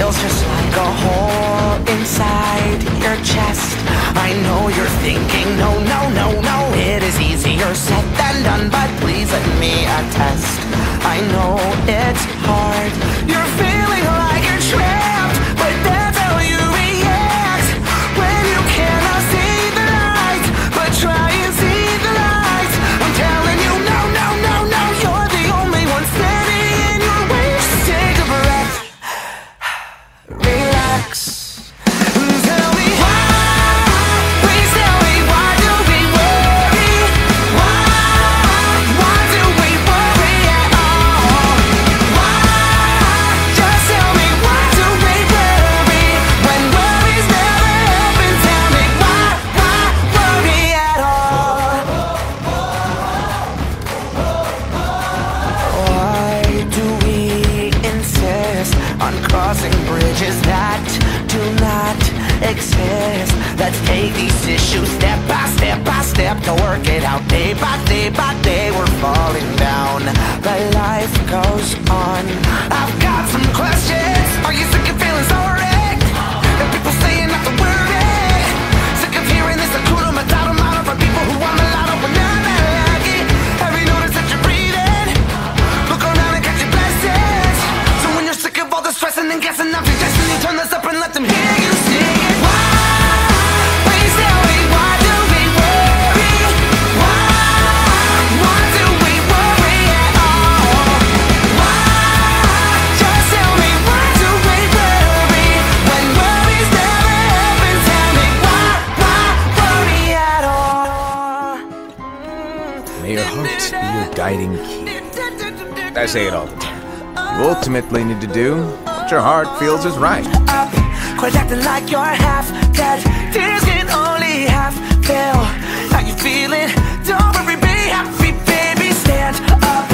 feels just like a hole inside your chest. I know you're thinking, no, no, no, no, it is easier said than done, but please let me attest. I know it's hard, you're feeling like you're trapped, but that's how you react when you cannot see the light, but try and see the light. I'm telling you, no, no, no, no, you're the only one standing in your way. Just take a breath, relax. Crossing bridges that do not exist. Let's take these issues step by step by step to work it out. Day by day by day we're falling down, but life goes on. I've got some questions. Are you sick of feeling so wrecked? And people saying not to worry. Sick of hearing this Hakuna Matata motto from people who want a lot of when they're not lucky. Have you noticed that you're breathing? Look around and catch your blessings. So when you're sick of all the stressing and guessing, I'm suggesting you turn this up and let them hear you sing it. Why? Please tell me, why do we worry? Why do we worry at all? Why? Just tell me, why do we worry when worries never happen? Tell me why worry at all? May your heart be your guiding key. I say it all the time. You ultimately need to do what your heart feels is right. Up, quit acting like you're half dead. Tears can only half fill. How you feeling? Don't worry, be happy, baby. Stand up.